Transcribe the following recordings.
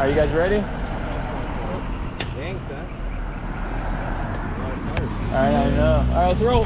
Are you guys ready? Dang, son. All right, I know. All right, let's roll.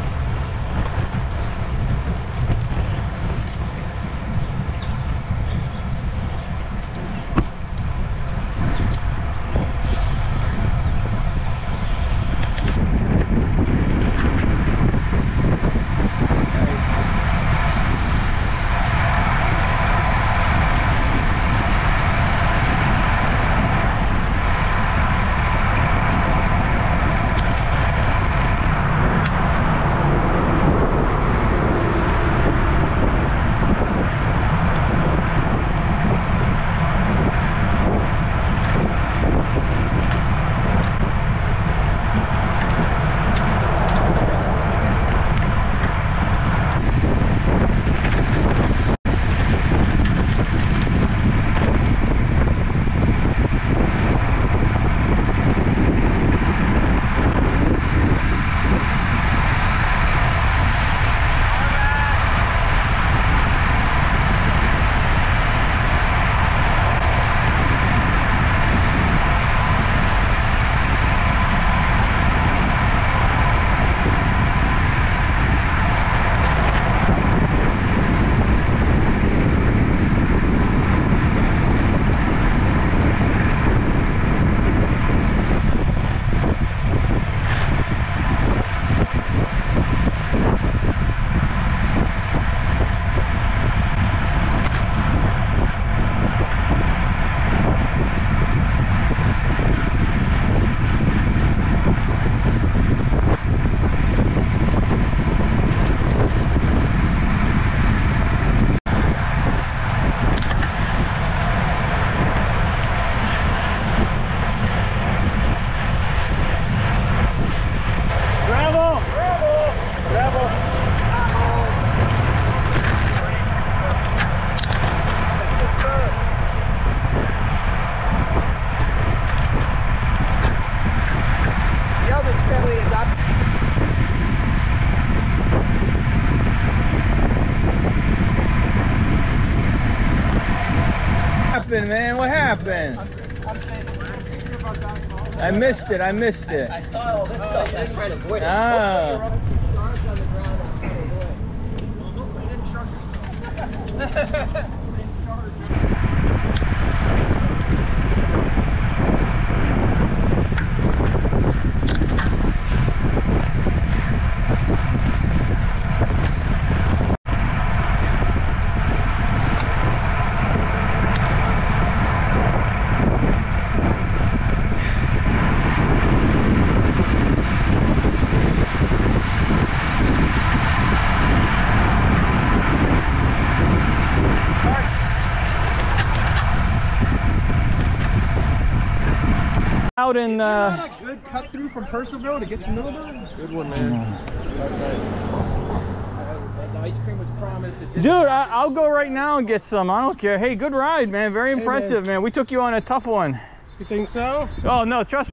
Man, what happened? I missed it. I saw all this stuff. I was trying to avoid it. Ah. Out in a good cut through from Purcellville to get to Middleburg. Good one, man. The ice cream was promised. Dude, I'll go right now and get some. I don't care. Hey, good ride, man. Very impressive, man. We took you on a tough one. You think so? Oh no, trust me.